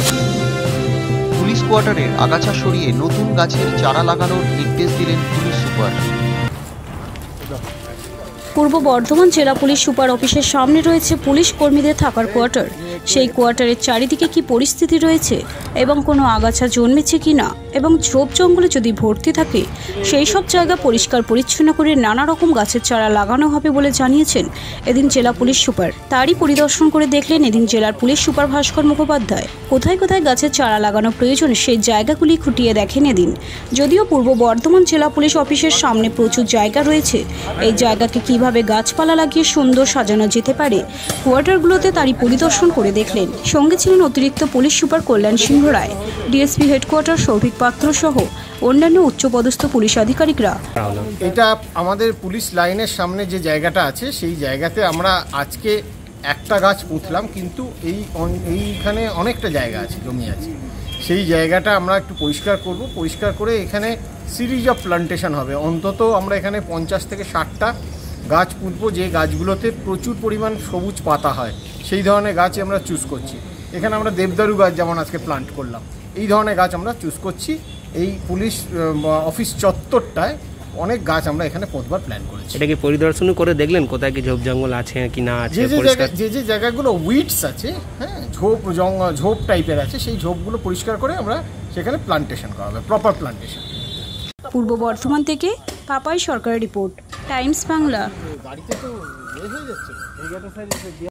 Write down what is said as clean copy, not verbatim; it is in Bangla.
পুলিশ কোয়ার্টারে আগাছা সরিয়ে নতুন গাছের চারা লাগানোর নির্দেশ দিলেন পুলিশ সুপার। পূর্ব বর্ধমান জেলা পুলিশ সুপার অফিসের সামনে রয়েছে পুলিশ কর্মীদের থাকার কোয়ার্টার। সেই কোয়ার্টারের চারিদিকে কি পরিস্থিতি রয়েছে এবং কোনো আগাছা জন্মেছে কিনা এবং ঝোপ জঙ্গলে যদি ভর্তি থাকে সেই সব জায়গা পরিষ্কার পরিচ্ছন্ন করে নানা রকম গাছের চারা লাগানো হবে বলে জানিয়েছেন এদিন জেলা পুলিশ সুপার। তারই পরিদর্শন করে দেখলেন এদিন জেলার পুলিশ সুপার ভাস্কর মুখোপাধ্যায়। কোথায় কোথায় গাছের চারা লাগানো প্রয়োজন সেই জায়গাগুলি খুঁটিয়ে দেখেন এদিন। যদিও পূর্ব বর্ধমান জেলা পুলিশ অফিসের সামনে প্রচুর জায়গা রয়েছে, এই জায়গাকে কিভাবে গাছপালা লাগিয়ে সুন্দর সাজানো যেতে পারে কোয়ার্টারগুলোতে তারই পরিদর্শন করে দেখলেন। সঙ্গে ছিলেন অতিরিক্ত police super Kalyan Singha Roy, DSP headquarter Souvik Patra সহ অন্যান্য উচ্চপদস্থ পুলিশ আধিকারিকরা। এটা আমাদের পুলিশ লাইনের সামনে যে জায়গাটা আছে সেই জায়গাতে আমরা আজকে একটা গাছ পুঁতলাম, কিন্তু এইখানে অনেকটা জায়গা আছে, জমি আছে। সেই জায়গাটা আমরা একটু পরিষ্কার করব, পরিষ্কার করে এখানে সিরিজ অফ প্লান্টেশন হবে। অন্তত আমরা এখানে 50 থেকে 60টা গাছ পুঁতবো, যে গাছগুলোতে প্রচুর পরিমাণ সবুজ পাতা হয় সেই ধরনের গাছ আমরা চুজ করছি। এখানে আমরা দেবদারু গাছ যেমন আজকে প্লান্ট করলাম, এই ধরনের গাছ আমরা চুজ করছি। এই পুলিশ অফিস চত্বরটায় অনেক গাছ আমরা এখানে পোঁতবার প্ল্যান করেছি। এটা কি পরিদর্শন করে দেখলেন কোথায় কি ঝোপ জঙ্গল আছে কি না আছে? যে জায়গাগুলো উইডস আছে, হ্যাঁ, ঝোপ টাইপের আছে, সেই ঝোপগুলো পরিষ্কার করে আমরা সেখানে প্লান্টেশন করা হবে, প্রপার প্লান্টেশন। পূর্ব বর্ধমান থেকে পাপাই সরকারের রিপোর্ট, টাইমস বাংলা। গাড়িতে তো হয়ে যাচ্ছে।